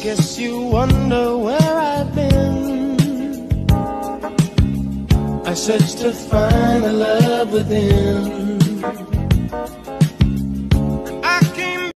Guess you wonder where I've been. I searched to find the love within.